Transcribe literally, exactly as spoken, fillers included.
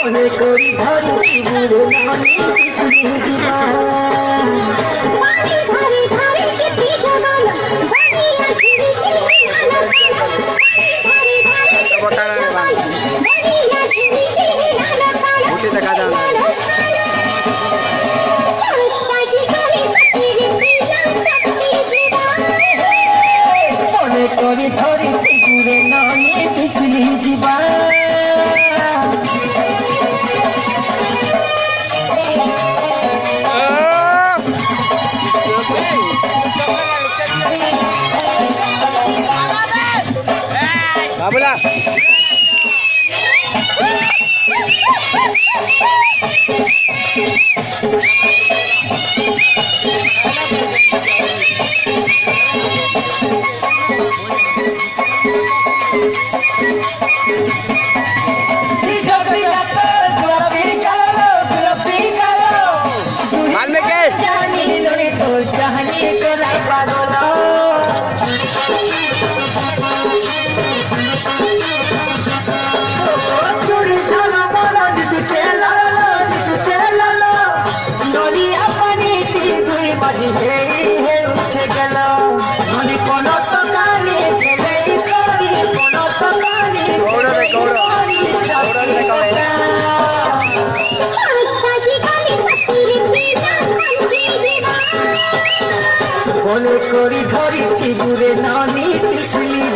মনে করি ধরি বুড়ো নানি পিছলি দিবা ধরে ধরে কেটে জমানো বনিয়া ঝিরি ঝিরি নানা ধরে ধরে बता रहे बाल बनिया ঝিরি ঝিরি নানা मुझे दिखा दो সাজি করে তেরে পিয়া চপটি দিবা মনে করি ধরি বুড়ো নানি পিছলি দিবা बोला हाल में क्या মনে করি ধরি বুড়ে নানি পিছলি